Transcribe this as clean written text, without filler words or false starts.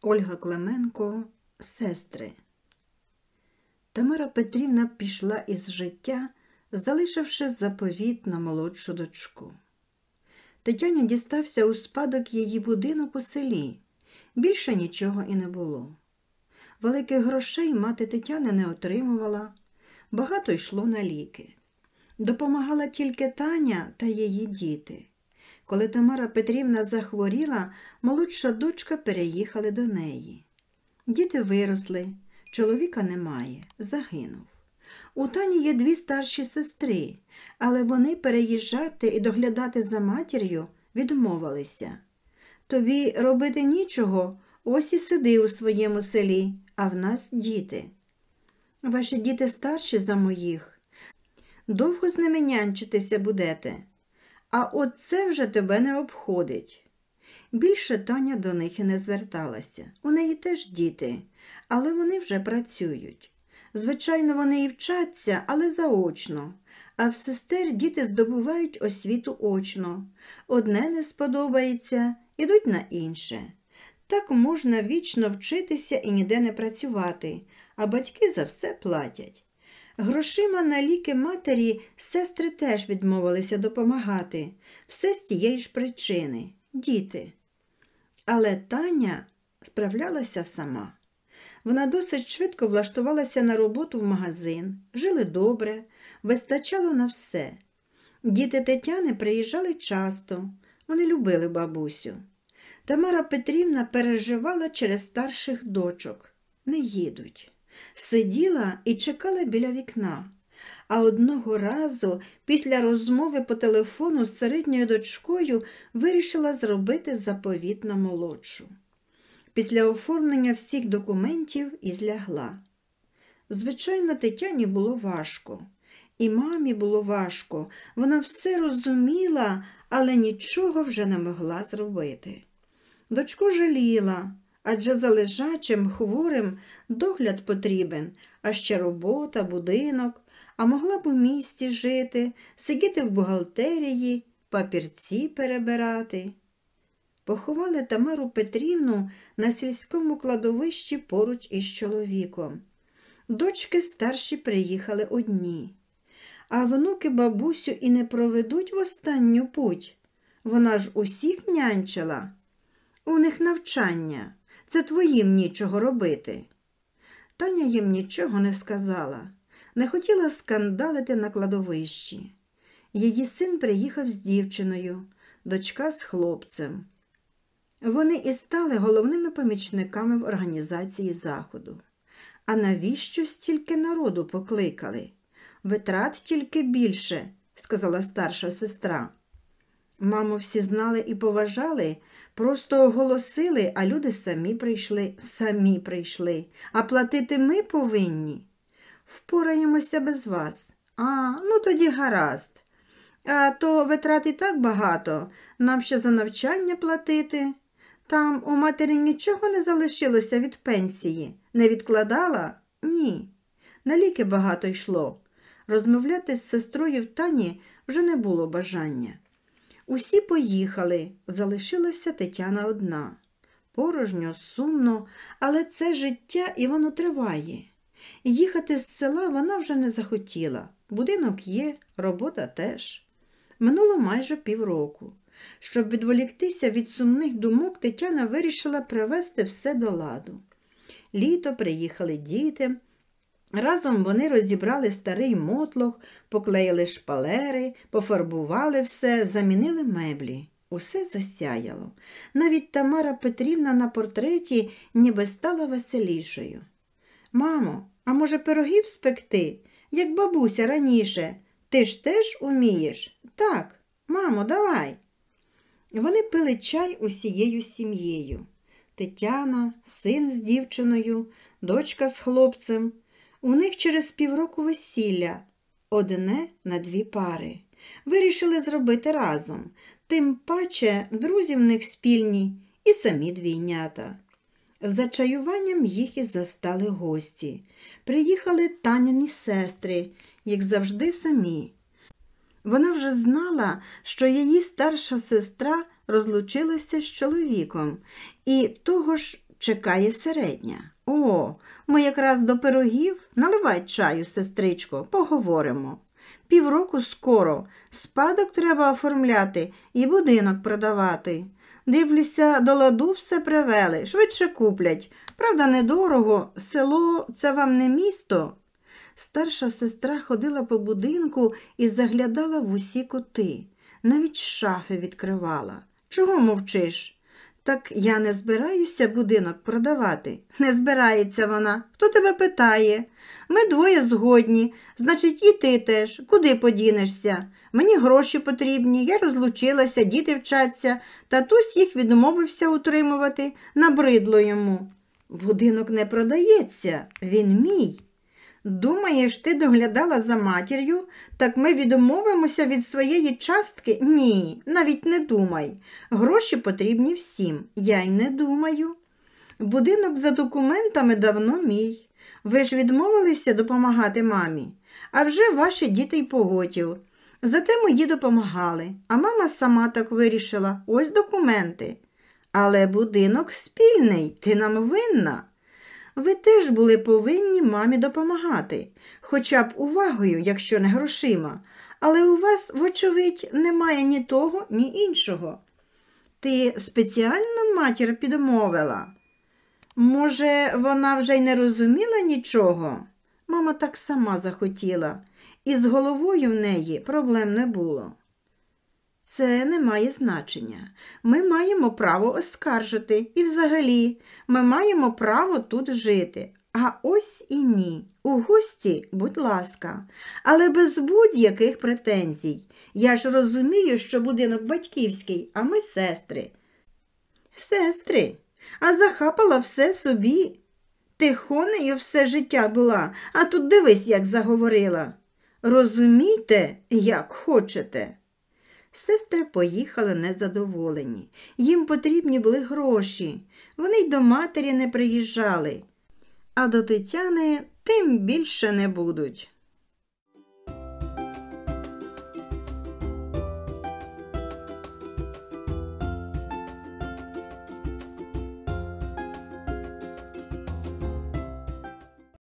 Ольга Клименко «Сестри». Тамара Петрівна пішла із життя, залишивши заповіт на молодшу дочку. Тетяні дістався у спадок її будинок у селі. Більше нічого і не було. Великих грошей мати Тетяни не отримувала, багато йшло на ліки. Допомагала тільки Таня та її діти. Коли Тамара Петрівна захворіла, молодша дочка переїхали до неї. Діти виросли, чоловіка немає, загинув. У Тані є 2 старші сестри, але вони переїжджати і доглядати за матір'ю відмовилися. Тобі робити нічого, ось і сиди у своєму селі, а в нас діти. Ваші діти старші за моїх. Довго з ними нянчитися будете. А от це вже тебе не обходить. Більше Таня до них і не зверталася. У неї теж діти, але вони вже працюють. Звичайно, вони і вчаться, але заочно. А в сестер діти здобувають освіту очно. Одне не сподобається, ідуть на інше. Так можна вічно вчитися і ніде не працювати, а батьки за все платять. Грошима на ліки матері сестри теж відмовилися допомагати. Все з тієї ж причини – діти. Але Таня справлялася сама. Вона досить швидко влаштувалася на роботу в магазин, жили добре, вистачало на все. Діти Тетяни приїжджали часто, вони любили бабусю. Тамара Петрівна переживала через старших дочок. Не їдуть. Сиділа і чекала біля вікна. А одного разу, після розмови по телефону з середньою дочкою, вирішила зробити заповіт на молодшу. Після оформлення всіх документів і злягла. Звичайно, Тетяні було важко. І мамі було важко. Вона все розуміла, але нічого вже не могла зробити. Дочку жаліла, адже за лежачим, хворим догляд потрібен, а ще робота, будинок, а могла б у місті жити, сидіти в бухгалтерії, папірці перебирати. Поховали Тамару Петрівну на сільському кладовищі поруч із чоловіком. Дочки старші приїхали одні. А внуки бабусю і не проведуть в останню путь. Вона ж усіх нянчила. У них навчання. Це твоїм нічого робити. Таня їм нічого не сказала. Не хотіла скандалити на кладовищі. Її син приїхав з дівчиною, дочка з хлопцем. Вони і стали головними помічниками в організації заходу. А навіщо стільки народу покликали? Витрат тільки більше, сказала старша сестра. Маму всі знали і поважали, просто оголосили, а люди самі прийшли. А платити ми повинні. Впораємося без вас. Ну тоді гаразд. А то витрат і так багато, нам ще за навчання платити. Там у матері нічого не залишилося від пенсії. Не відкладала? Ні. На ліки багато йшло. Розмовляти з сестрою в Тані вже не було бажання. Усі поїхали, залишилася Тетяна одна. Порожньо, сумно, але це життя і воно триває. Їхати з села вона вже не захотіла. Будинок є, робота теж. Минуло майже півроку. Щоб відволіктися від сумних думок, Тетяна вирішила привести все до ладу. Літо приїхали діти. Разом вони розібрали старий мотлох, поклеїли шпалери, пофарбували все, замінили меблі. Усе засяяло. Навіть Тамара Петрівна на портреті ніби стала веселішою. «Мамо, а може пирогів спекти, як бабуся раніше? Ти ж теж умієш?» «Так, мамо, давай». Вони пили чай усією сім'єю. Тетяна, син з дівчиною, дочка з хлопцем. У них через півроку весілля. Одне на 2 пари. Вирішили зробити разом. Тим паче друзі в них спільні і самі двійнята. За чаюванням їх і застали гості. Приїхали Таніні сестри, як завжди самі. Вона вже знала, що її старша сестра розлучилася з чоловіком, і того ж чекає середня. О, ми якраз до пирогів. Наливай чаю, сестричко, поговоримо. Півроку скоро. Спадок треба оформляти і будинок продавати. Дивлюся, до ладу все привели, швидше куплять. Правда, недорого, село – це вам не місто. Старша сестра ходила по будинку і заглядала в усі кути. Навіть шафи відкривала. Чого мовчиш? Так я не збираюся будинок продавати. Не збирається вона. Хто тебе питає? Ми двоє згодні. Значить, і ти теж. Куди подінешся? Мені гроші потрібні, я розлучилася, діти вчаться. Татусь їх відмовився утримувати. Набридло йому. Будинок не продається. Він мій. Думаєш, ти доглядала за матір'ю? Так ми відмовимося від своєї частки? Ні, навіть не думай. Гроші потрібні всім. Я й не думаю. Будинок за документами давно мій. Ви ж відмовилися допомагати мамі? А вже ваші діти й поготів. Зате мої допомагали, а мама сама так вирішила. Ось документи. Але будинок спільний, ти нам винна. Ви теж були повинні мамі допомагати, хоча б увагою, якщо не грошима, але у вас, вочевидь, немає ні того, ні іншого. Ти спеціально матір підмовила? Може, вона вже й не розуміла нічого? Мама так сама захотіла, і з головою в неї проблем не було. Це не має значення. Ми маємо право оскаржити. І взагалі, ми маємо право тут жити. А ось і ні. У гості, будь ласка. Але без будь-яких претензій. Я ж розумію, що будинок батьківський, а ми сестри. Сестри? А захапала все собі. Тихонею все життя була, а тут дивись, як заговорила. Розумійте, як хочете. Сестри поїхали незадоволені. Їм потрібні були гроші. Вони й до матері не приїжджали. А до Тетяни тим більше не будуть.